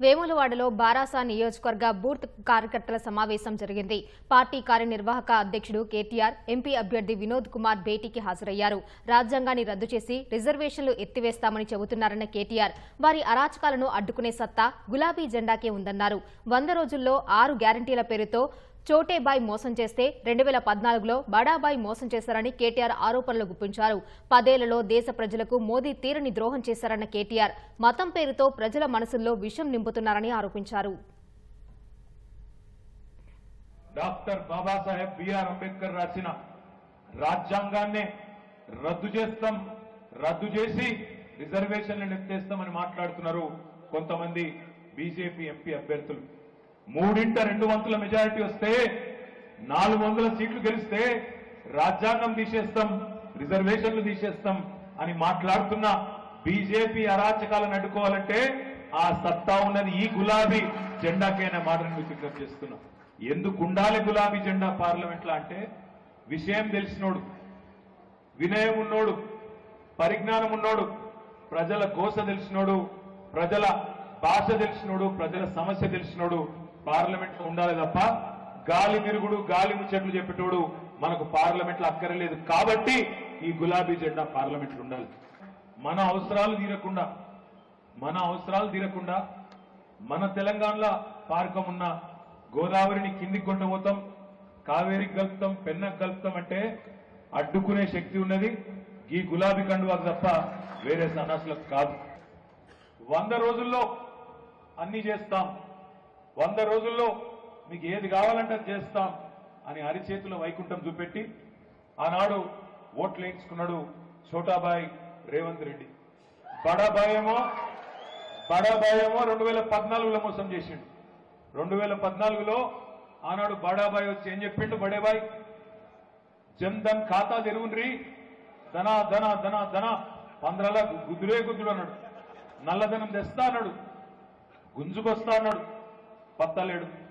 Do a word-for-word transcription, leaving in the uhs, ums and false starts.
వేములవాడలో బారాస నియోజకవర్గ బూత్ కార్యకర్తల సమావేశం జరిగింది. పార్టీ కార్యనిర్వాహక అధ్యక్షుడు కేటీఆర్, ఎంపీ అభ్యర్థి వినోద్ కుమార్ భేటీకి హాజరయ్యారు. రాజ్యాంగాన్ని రద్దు చేసి రిజర్వేషన్లు ఎత్తివేస్తామని చెబుతున్నారన్న కేటీఆర్, వారి అరాచకాలను అడ్డుకునే సత్తా గులాబీ జెండాకే ఉందన్నారు. వంద రోజుల్లో ఆరు గ్యారంటీల పేరుతో చోటేబాయ్ మోసం చేస్తే రెండు వేల పద్నాలుగులో బడాబాయ్ మోసం చేశారని కేటీఆర్ ఆరోపణలు గుప్పించారు. పదేళ్లలో దేశ ప్రజలకు మోదీ తీరని ద్రోహం చేశారన్న కేటీఆర్, మతం పేరుతో ప్రజల మనసుల్లో విషం నింపుతున్నారని ఆరోపించారు. డాక్టర్ బాబాసాహెబ్ బిఆర్ అంబేద్కర్ రాసిన రాజ్యాంగాన్ని రద్దు చేస్తాం, రద్దు చేసి రిజర్వేషన్లను ఎత్తేస్తామని మాట్లాడుతున్నారు కొంతమంది బీజేపీ ఎంపీ అభ్యర్థులు. మూడింట రెండు వంతుల మెజారిటీ వస్తే నాలుగు వందల సీట్లు గెలిస్తే రాజ్యాంగం తీసేస్తాం, రిజర్వేషన్లు తీసేస్తాం అని మాట్లాడుతున్న బీజేపీ అరాచకాలను అడ్డుకోవాలంటే ఆ సత్తా ఉన్నది ఈ గులాబీ జెండాకైనా మాటను విజ్ఞప్తి చేస్తున్నా. ఎందుకు ఉండాలి గులాబీ జెండా పార్లమెంట్ లో అంటే, విషయం తెలిసినోడు, వినయం ఉన్నోడు, పరిజ్ఞానం ఉన్నోడు, ప్రజల గోస తెలిసినోడు, ప్రజల భాష తెలిసినోడు, ప్రజల సమస్య తెలిసినోడు పార్లమెంట్ లో ఉండాలి తప్ప గాలి మిరుగుడు గాలి ముచ్చట్లు చెప్పేటోడు మనకు పార్లమెంట్ లో అక్కర్లేదు. కాబట్టి ఈ గులాబీ జెండా పార్లమెంట్ లో ఉండాలి. మన అవసరాలు తీరకుండా మన అవసరాలు తీరకుండా మన తెలంగాణలో పార్కం ఉన్న గోదావరిని కిందికి కొండపోతాం, కావేరికి కలుపుతాం, పెన్నకు కలుపుతాం అంటే అడ్డుకునే శక్తి ఉన్నది ఈ గులాబీ కండువాకు తప్ప వేరే సన్నాసులకు కాదు. వంద రోజుల్లో అన్ని చేస్తాం, వంద రోజుల్లో మీకు ఏది కావాలంటే అది చేస్తాం అని అరిచేతుల వైకుంఠం చూపెట్టి ఆనాడు ఓట్లు వేయించుకున్నాడు ఛోటాబాయ్ రేవంత్ రెడ్డి. బడాబాయ్ ఏమో బడాబాయ్ ఏమో రెండు వేల పద్నాలుగులో మోసం చేసిండు. రెండు వేల పద్నాలుగులో ఆనాడు బడాబాయ్ వచ్చి ఏం చెప్పిండు, బడేబాయ్ జన్ ధన్ ఖాతా తెరువుండ్రి, ధన ధన ధన ధన పంద్రల గుద్దురే గుద్దుడు అన్నాడు. నల్లధనం తెస్తా అన్నాడు, గుంజుకొస్తా అన్నాడు, పత్తలేడు.